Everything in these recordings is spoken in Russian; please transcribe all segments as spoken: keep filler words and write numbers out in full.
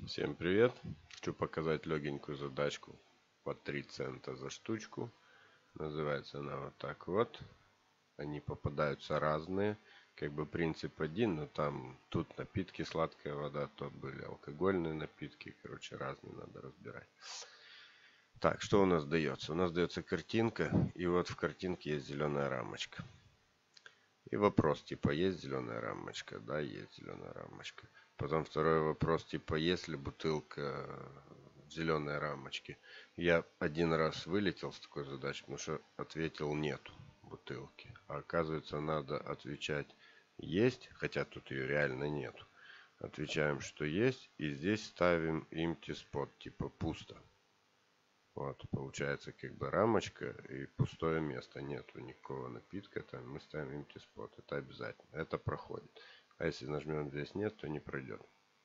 Всем привет! Хочу показать легенькую задачку по три цента за штучку. Называется она вот так вот. Они попадаются разные. Как бы принцип один, но там тут напитки, сладкая вода, то были алкогольные напитки. Короче, разные надо разбирать. Так, что у нас дается? У нас дается картинка, и вот в картинке есть зеленая рамочка. И вопрос, типа, есть зеленая рамочка? Да, есть зеленая рамочка. Потом второй вопрос, типа, есть ли бутылка в зеленой рамочке? Я один раз вылетел с такой задачей, потому что ответил нету бутылки. А оказывается, надо отвечать есть, хотя тут ее реально нету. Отвечаем, что есть, и здесь ставим empty spot, типа пусто. Вот, получается как бы рамочка и пустое место. Нету никакого напитка. Там мы ставим empty spot. Это обязательно. Это проходит. А если нажмем здесь нет, то не пройдет.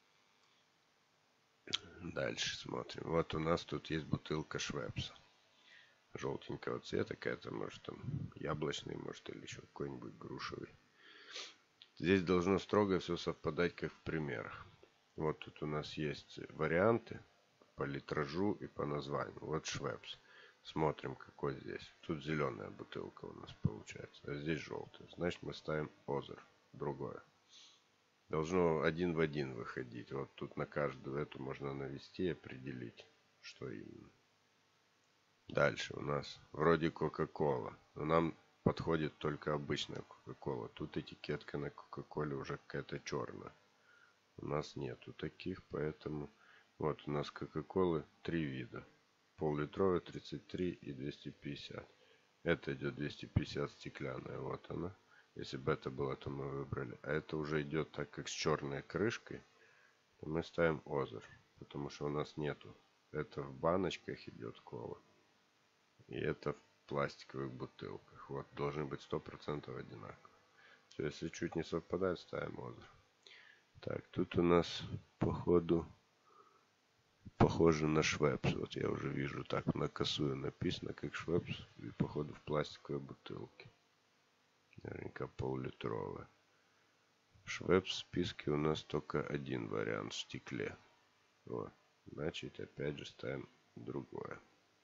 Дальше смотрим. Вот у нас тут есть бутылка Швепса. Желтенького цвета. Какая-то, может, там яблочный, может, или еще какой-нибудь грушевый. Здесь должно строго все совпадать, как в примерах. Вот тут у нас есть варианты по литражу и по названию. Вот Швепс. Смотрим, какой здесь. Тут зеленая бутылка у нас получается, а здесь желтая. Значит, мы ставим Озер. Другое. Должно один в один выходить. Вот тут на каждую эту можно навести и определить, что именно. Дальше у нас вроде Кока-Кола. Но нам подходит только обычная Кока-Кола. Тут этикетка на Кока-Коле уже какая-то черная. У нас нету таких, поэтому... Вот у нас Кока-Колы три вида. Пол-литровая, тридцать три и двести пятьдесят. Это идет двести пятьдесят стеклянная. Вот она. Если бы это было, то мы выбрали. А это уже идет, так как с черной крышкой, то мы ставим Озер. Потому что у нас нету. Это в баночках идет кола. И это в пластиковых бутылках. Вот, должны быть сто процентов одинаковые. Все, если чуть не совпадает, ставим Озер. Так, тут у нас, походу, похоже на Швепс. Вот я уже вижу, так на косую написано, как Швепс. И, походу, в пластиковой бутылке. Наверняка пол-литровая. Швепс в списке у нас только один вариант в стекле. Вот. Значит, опять же ставим другое.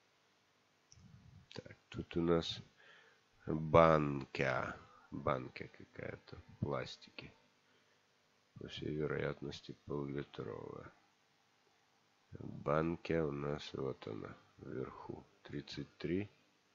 Так, тут у нас банка. Банка какая-то в пластике. По всей вероятности, пол-литровая. Банка у нас, вот она, вверху. тридцать три.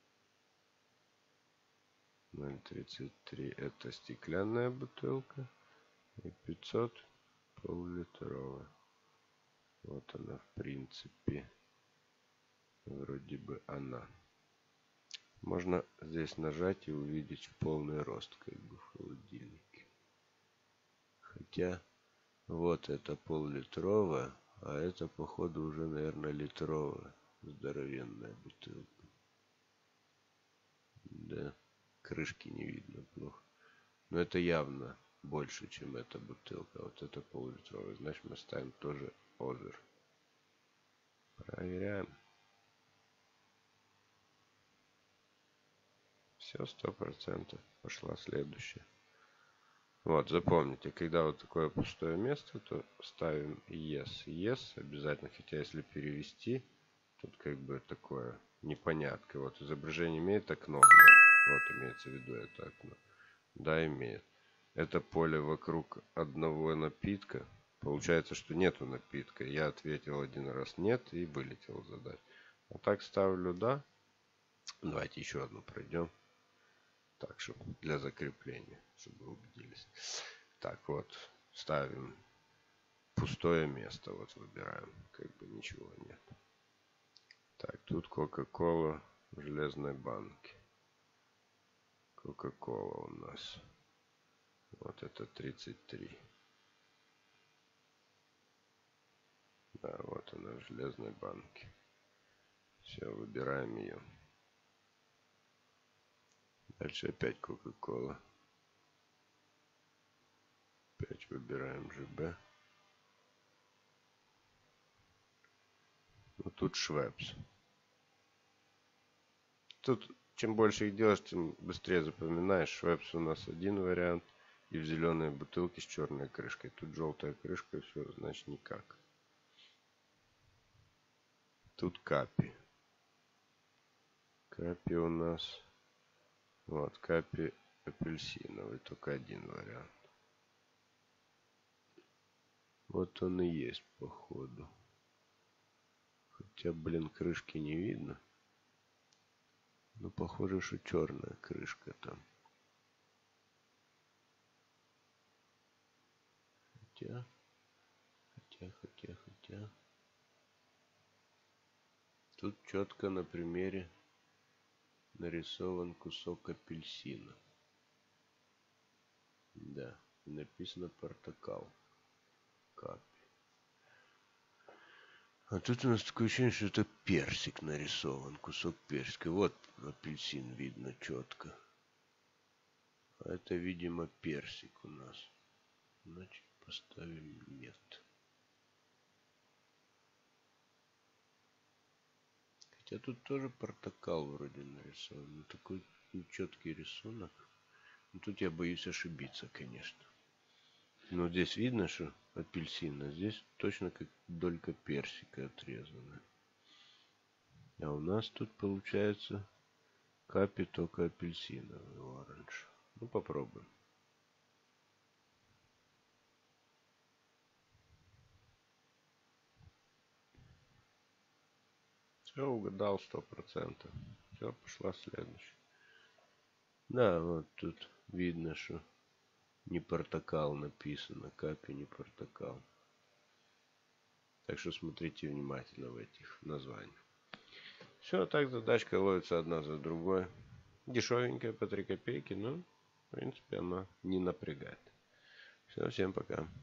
ноль тридцать три это стеклянная бутылка. И пятьсот пол-литровая. Вот она, в принципе. Вроде бы она. Можно здесь нажать и увидеть в полный рост, как бы в холодильнике. Хотя, вот это пол-литровая, а это, походу, уже, наверное, литровая. Здоровенная бутылка. Да, крышки не видно плохо. Но это явно больше, чем эта бутылка. Вот это пол-литровая. Значит, мы ставим тоже Озер. Проверяем. Все, сто процентов. Пошла следующая. Вот, запомните, когда вот такое пустое место, то ставим yes. Yes обязательно, хотя если перевести, тут как бы такое непонятка. Вот изображение имеет окно в нем. Вот имеется в виду это окно. Да, имеет. Это поле вокруг одного напитка. Получается, что нету напитка. Я ответил один раз нет и вылетел задать. А так ставлю да. Давайте еще одну пройдем. Так, чтобы для закрепления, чтобы вы убедились. Так, вот, ставим пустое место, вот выбираем, как бы ничего нет. Так, тут Кока-Кола в железной банке. Кока-Кола у нас. Вот это тридцать три. Да, вот она в железной банке. Все, выбираем ее. Дальше опять Кока-Кола. Опять выбираем ЖБ. Ну тут Швепс. Тут чем больше их делаешь, тем быстрее запоминаешь. Швепс у нас один вариант. И в зеленой бутылке с черной крышкой. Тут желтая крышка, и все, значит никак. Тут капи. Капи у нас... Вот, капи апельсиновый. Только один вариант. Вот он и есть, походу. Хотя, блин, крышки не видно. Но похоже, что черная крышка там. Хотя... Хотя, хотя, хотя... Тут четко на примере нарисован кусок апельсина. Да, и написано портокал. Капи. А тут у нас такое ощущение, что это персик нарисован. Кусок персика. Вот апельсин видно четко. А это, видимо, персик у нас. Значит, поставим нет. Хотя тут тоже портокал вроде нарисован. Но такой нечеткий рисунок. Но тут я боюсь ошибиться, конечно. Но здесь видно, что апельсин, а здесь точно как долька персика отрезана. А у нас тут получается капи только апельсиновый оранж. Ну, попробуем. Все, угадал сто процентов. Все, пошла следующая. Да, вот тут видно, что не портокал написано. Капи не портокал. Так что смотрите внимательно в этих названиях. Все, так задачка ловится одна за другой. Дешевенькая по три копейки, но в принципе она не напрягает. Все, всем пока.